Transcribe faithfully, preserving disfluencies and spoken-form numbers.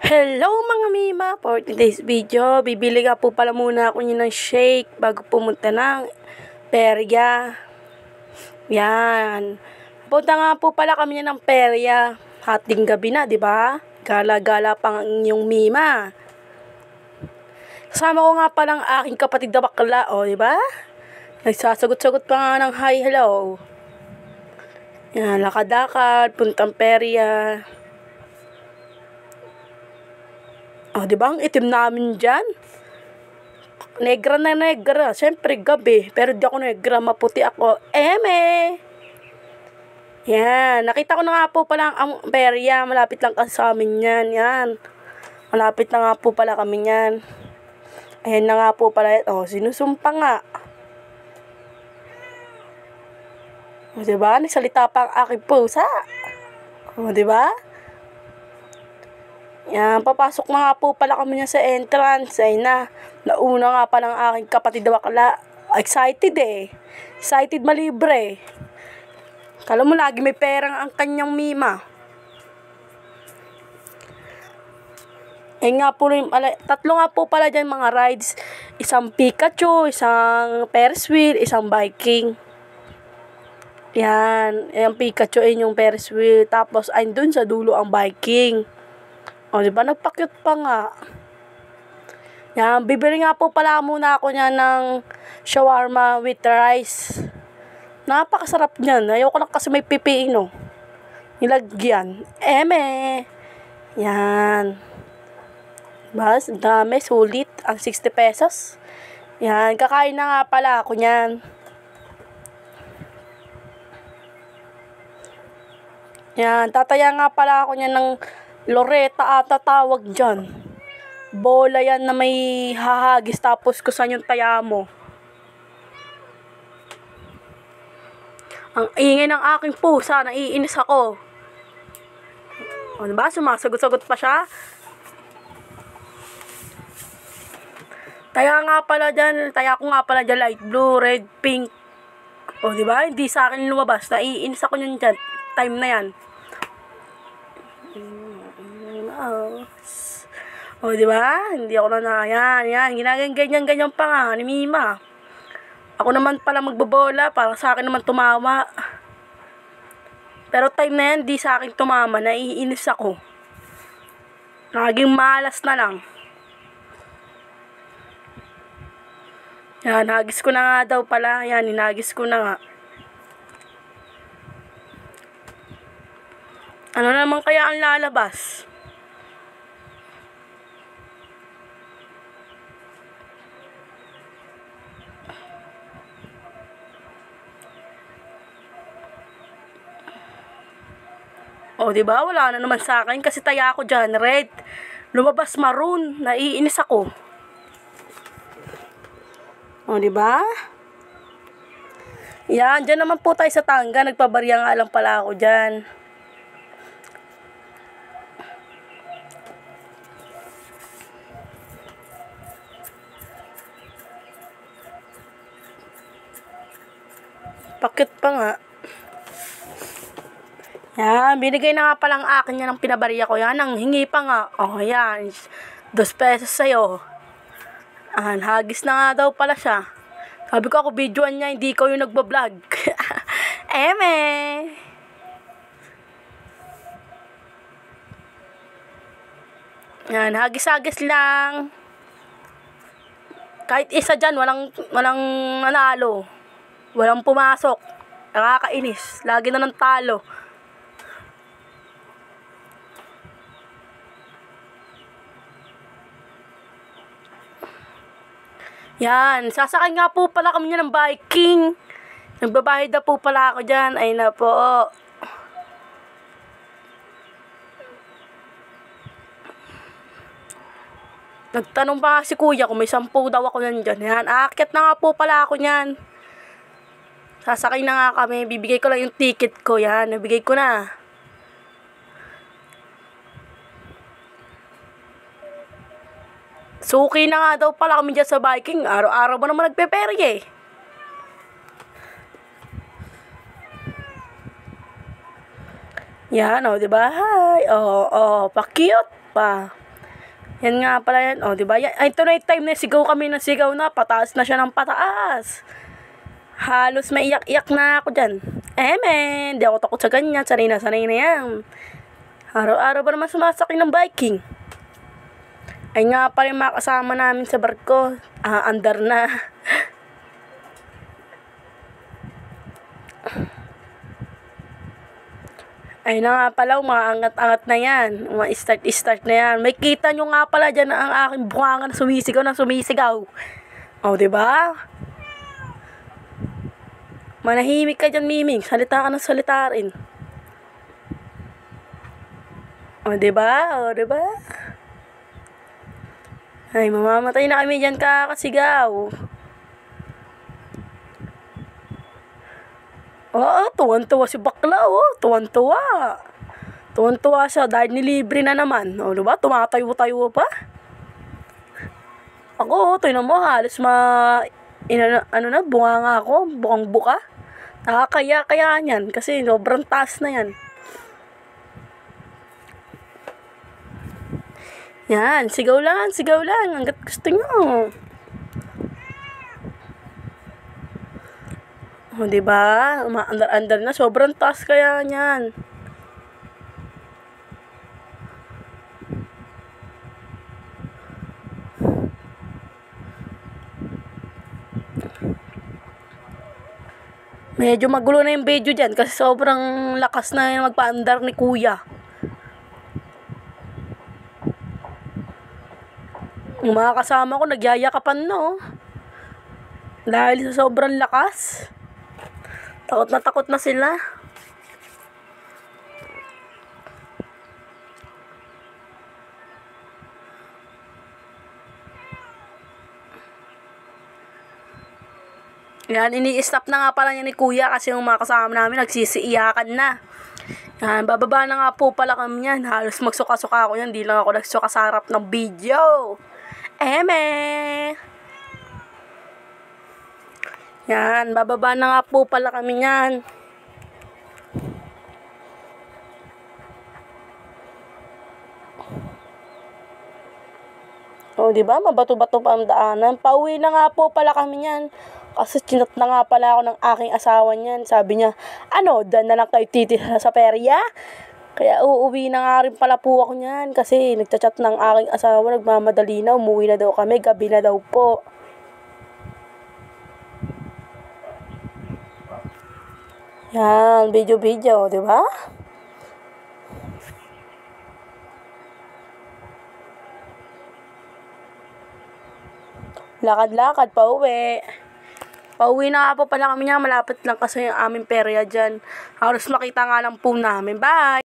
Hello mga Mima! For today's video, bibili nga po pala muna ako ng shake bago pumunta ng perya. Yan. Punta nga po pala kami ng perya. Hating gabi na, di ba? Gala-gala pang inyong Mima. Kasama ko nga palang aking kapatid na bakla, o di ba? Nagsasagot-sagot pa nga ng hi, hello. Yan, lakad-lakad, puntang perya. Oh, di ba? Ang itim namin dyan. Negra na negra. Siyempre, gabi. Pero di ako negra. Maputi ako. Eme! Yan. Nakita ko na nga po pala ang perya. Malapit lang kasi sa amin yan. Yan. Malapit na nga po pala kami yan. Ayan na nga po pala. Oh, sinusumpa nga. O, di ba? Nagsalita pa ang aking pusa. O, di ba? Yan, papasok na nga po pala kami niya sa entrance. Ay na, nauna nga pa ng aking kapatid na bakla. Excited eh. Excited malibre. Kala mo lagi may perang ang kanyang Mima. Eh nga po, tatlo nga po pala dyan mga rides. Isang Pikachu, isang Ferris wheel, isang biking. Yan, yung Pikachu ay yung Ferris wheel. Tapos ay dun sa dulo ang biking. O, diba? Nagpakyut pa nga. Yan, bibili nga po pala muna ako niya ng shawarma with rice. Napakasarap niyan. Ayoko lang kasi may pipiin, no. Nilagyan. Eme! Yan. Bas, dami, sulit. Ang sixty pesos. Yan, kakain na nga pala ako niyan. Yan, tataya nga pala ako niyan ng Loretta ata tawag dyan. Bola yan na may hahagis tapos kung saan yung taya mo. Ang ingay ng aking pusa, naiinis ako. O diba? Sumasagot-sagot pa siya. Taya nga pala dyan, taya ko nga pala dyan light blue, red, pink. O diba? Hindi sa akin lumabas. Naiinis ako nyan dyan. Time na yan. Oh. O, di ba? Hindi ako na na, yan, yan, ginagang ganyan-ganyan pa nga, ni Mima. Ako naman pala magbobola, para sa akin naman tumama. Pero time na yan, di sa akin tumama, naiinis ako. Naging malas na lang. Yan, hagis ko na nga daw pala, yan, hinagis ko na nga. Ano naman kaya ang lalabas? O, di ba? Wala na naman sa akin kasi taya ako dyan, red. Lumabas maroon, naiinis ako. O, di ba? Yan, dyan naman po tayo sa tangga. Nagpabarya nga lang pala ako dyan. Pakit pa nga. Yan, binigay na nga palang akin yan ang pinabarya ko. Yan, ang hingi pa nga. O, yan. Dos pesos sa'yo. Ayan, hagis na nga daw pala siya. Sabi ko ako, videoan niya, hindi ko yung nagbablog. Eme! Yan, hagis-hagis lang. Kahit isa dyan, walang, walang nanalo. Walang pumasok. Nakakainis. Lagi na ng talo. Yan. Sasakay nga po pala kami niya ng biking. Nagbabahid na po pala ako dyan. Ay na po. Nagtanong pa nga si kuya kung may sampu daw ako nandyan. Yan. Aakyat na nga po pala ako niyan. Sasakay na nga kami. Bibigay ko lang yung ticket ko. Yan. Nabigay ko na. Suki na nga daw pala kami dyan sa biking. Araw-araw ba naman nagpeperye eh. Yan, o, oh, diba? Hi. Oh, oh, pa-cute pa. Yan nga pala yan. O, diba? Yan, ay, ito na yung time na sigaw kami ng sigaw na. Pataas na siya ng pataas. Halos maiyak-iyak na ako dyan. Eh, men. Di ako takot sa ganyan. Sanay na, sanay na yan. Araw-araw ba naman sumasakay ng biking? Ay nga pala yung mga kasama namin sa barko. Ah, andar na. Ay na nga pala, umaangat-angat na yan. Uma-start-start na yan. May kita nyo nga pala dyan ang aking bukangan na sumisigaw na sumisigaw. O, diba? Manahimik ka dyan, Miming. Salita ka ng salita rin. O, diba? O, diba? Ay, mamamatay na kami dyan kakasigaw. Oo, tuwan-tuwa si bakla, oh. Tuwan-tuwa. Tuwan-tuwa siya dahil nilibre na naman. O, diba? Tumatayo-tayo pa. Ako, tingnan mo, halos ma... Ina, ano na, bunga nga ako. Bukang-buka. Nakakaya-kaya yan kasi sobrang taas na yan. Yan, sigaw lang, sigaw lang. Hanggat gusto nyo. O, diba? Umaandar-andar na. Sobrang taas kaya niyan. Medyo magulo na yung video dyan kasi sobrang lakas na yung magpaandar ni kuya. Yung mga kasama ko nagyayakapan no. Dahil sa sobrang lakas. Takot na takot na sila. Yan, ini-stop na nga pala niya ni kuya kasi yung mga kasama namin nagsisiiyakan na. Yan, bababa na nga po pala kami yan. Halos magsuka-suka ako yan. Di lang ako nagsuka sa harap ng video. Eme! Yan, bababa na nga po pala kami yan. O, di ba? Mabato-bato pa ang daanan. Pauwi na nga po pala kami yan. Kasi chinat na nga pala ako ng aking asawa niyan. Sabi niya, ano, dan na lang kayo titira sa perya? Kaya uuwi na nga rin pala po ako niyan. Kasi nagchat-chat ng aking asawa, nagmamadali na, umuwi na daw kami, gabi na daw po. Yan, video-video, di ba? Lakad-lakad, pauwi. Pauwi na nga po pala kami niya, malapit lang kasi yung aming perya dyan. Halos makita nga lang po namin. Bye!